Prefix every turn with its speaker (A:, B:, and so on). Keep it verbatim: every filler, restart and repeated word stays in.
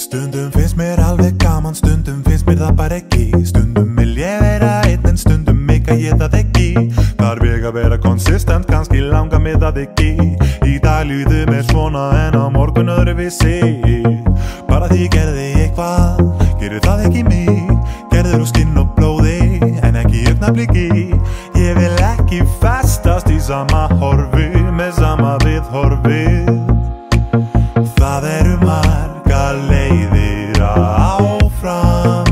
A: Stundum finnst mér alveg gaman, stundum finnst mér það bara ekki. Stundum vil ég vera einn en stundum meika ég það ekki. Þarf ég að vera konsistent, kannski langar mig það ekki. Í dag líður mér svona en á morgun öðruvísi. Bara því ég gerði eitthvað, gerir það ekki mig. Gerður úr skinn og blóði, en ekki augnabliki. Ég vil ekki festast í sama horfi, með sama viðhorfið. Það eru margar leiðir áfram.